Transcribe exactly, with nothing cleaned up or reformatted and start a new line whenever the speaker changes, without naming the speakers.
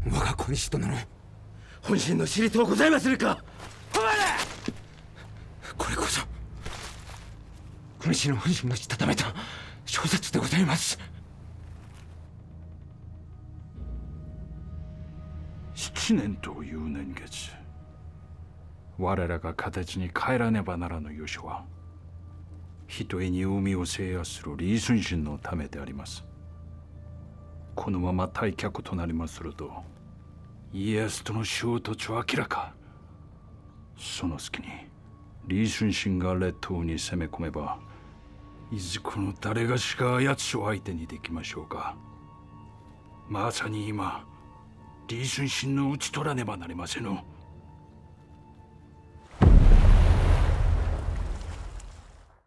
我が小西殿の
本心の知りとうございまするか。
誉れ。これこそ小西の本心のしたためた小説でございます。
七年という年月、我らが形に帰らねばならぬ由緒は、ひとえに海を制圧する李承信のためであります。このまま退却となりますると、家康との衝突は明らか。その隙に李承信が列島に攻め込めば、いずこの誰がしが奴を相手にできましょうか。まさに今、李承信の討ち取らねばなりませぬ。